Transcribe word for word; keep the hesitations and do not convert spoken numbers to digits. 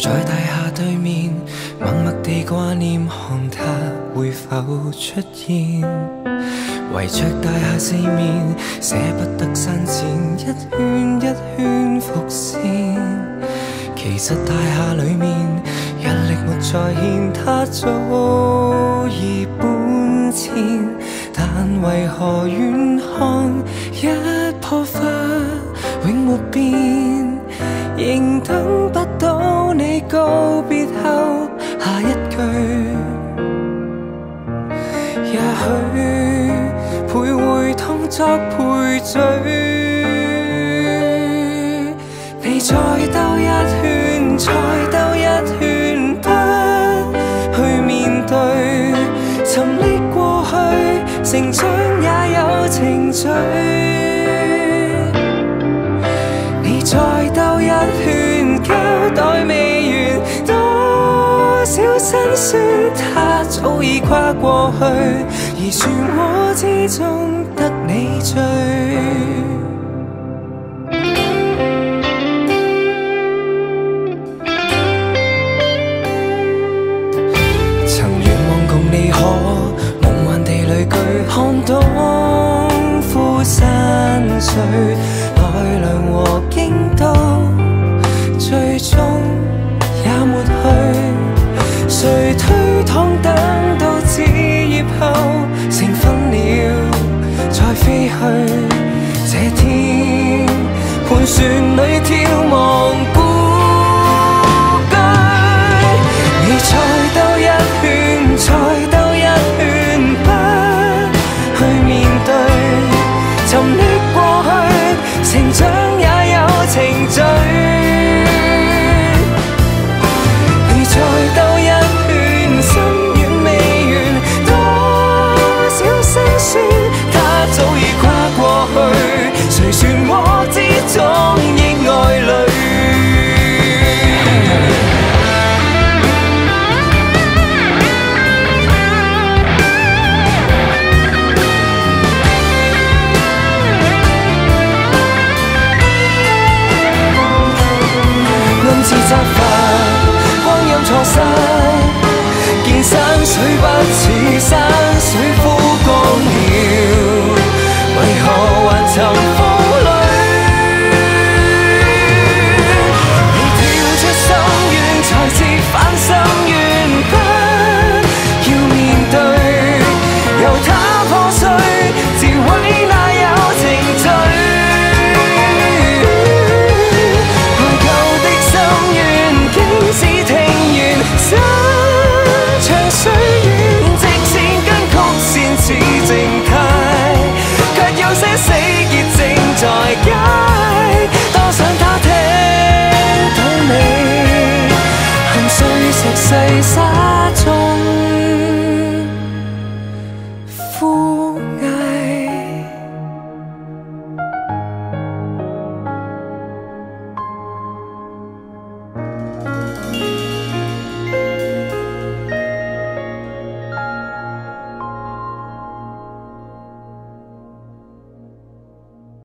在大廈對面，默默地掛念，看他會否出現。圍着大廈四面，捨不得刪剪，一圈一圈伏線。其實大廈裡面，日曆沒再現，他早已搬遷。但為何遠看一棵花永沒變？仍等不到你告別後下一句，也許徘徊當作賠罪，你再兜一圈，再兜一圈，不去面對，沉溺過去，成長也有程序。再兜一圈，交代未完，多少辛酸，他早已跨過去，而漩渦之中得你醉。曾願望共你可夢幻地旅居，看東富山水。奈良和京都，最終也沒去。誰推搪等到枝葉後成分了，再飛去。這天盤旋裏眺望。